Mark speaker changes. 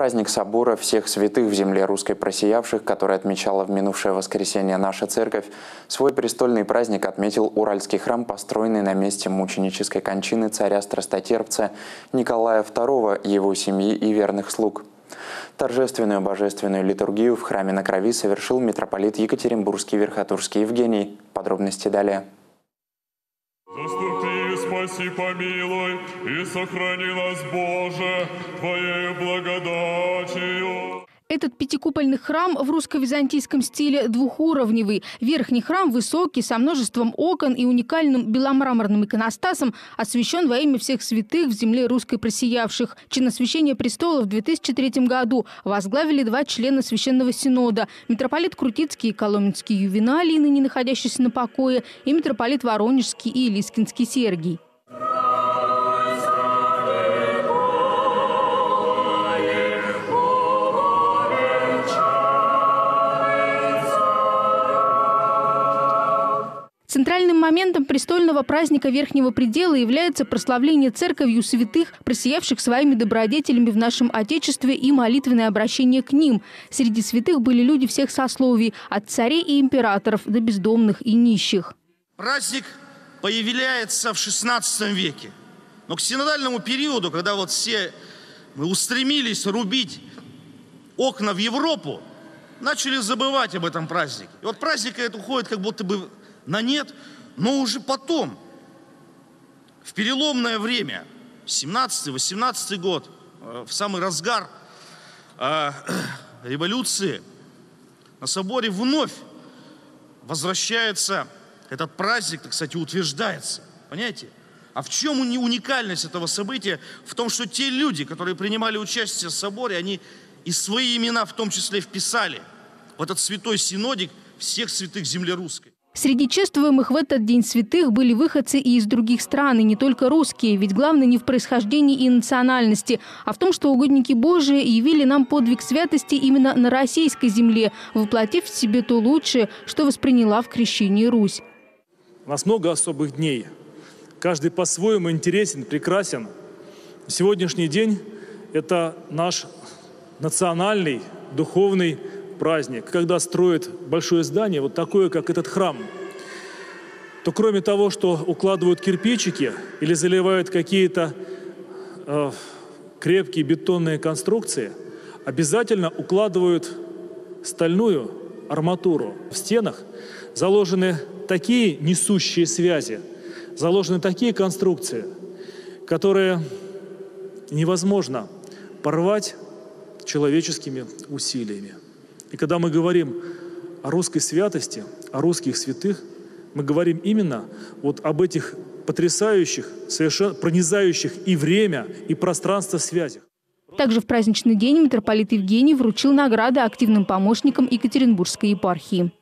Speaker 1: Праздник собора всех святых в земле русской просиявших, который отмечала в минувшее воскресенье наша церковь, свой престольный праздник отметил Уральский храм, построенный на месте мученической кончины царя-страстотерпца Николая II, его семьи и верных слуг. Торжественную божественную литургию в храме на Крови совершил митрополит Екатеринбургский Верхотурский Евгений. Подробности далее.
Speaker 2: Заступи, спаси, помилуй, и сохрани нас, Боже, Твоею благодатью.
Speaker 3: Этот пятикупольный храм в русско-византийском стиле двухуровневый. Верхний храм высокий, со множеством окон и уникальным беломраморным иконостасом, освящен во имя всех святых в земле русской просиявших. Чин освящения престола в 2003 году возглавили 2 члена Священного Синода. Митрополит Крутицкий и Коломенский Ювеналий, ныне находящийся на покое, и митрополит Воронежский и Лискинский Сергий. Центральным моментом престольного праздника Верхнего Предела является прославление церковью святых, просиявших своими добродетелями в нашем Отечестве, и молитвенное обращение к ним. Среди святых были люди всех сословий, от царей и императоров до бездомных и нищих.
Speaker 4: Праздник появляется в XVI веке. Но к синодальному периоду, когда вот все мы устремились рубить окна в Европу, начали забывать об этом празднике. И вот праздник этот уходит как будто бы на нет, но уже потом, в переломное время, 17-18 год, в самый разгар революции, на соборе вновь возвращается этот праздник, кстати, утверждается. Понимаете? А в чем уникальность этого события? В том, что те люди, которые принимали участие в соборе, они и свои имена в том числе вписали в этот святой синодик всех святых земли русской.
Speaker 3: Среди чествуемых в этот день святых были выходцы и из других стран, и не только русские. Ведь главное не в происхождении и национальности, а в том, что угодники Божии явили нам подвиг святости именно на российской земле, воплотив в себе то лучшее, что восприняла в крещении Русь.
Speaker 5: У нас много особых дней. Каждый по-своему интересен, прекрасен. Сегодняшний день – это наш национальный, духовный праздник. Когда строят большое здание, вот такое, как этот храм, то кроме того, что укладывают кирпичики или заливают какие-то крепкие бетонные конструкции, обязательно укладывают стальную арматуру. В стенах заложены такие несущие связи, заложены такие конструкции, которые невозможно порвать человеческими усилиями. И когда мы говорим о русской святости, о русских святых, мы говорим именно вот об этих потрясающих, совершенно пронизающих и время, и пространство связях.
Speaker 3: Также в праздничный день митрополит Евгений вручил награды активным помощникам Екатеринбургской епархии.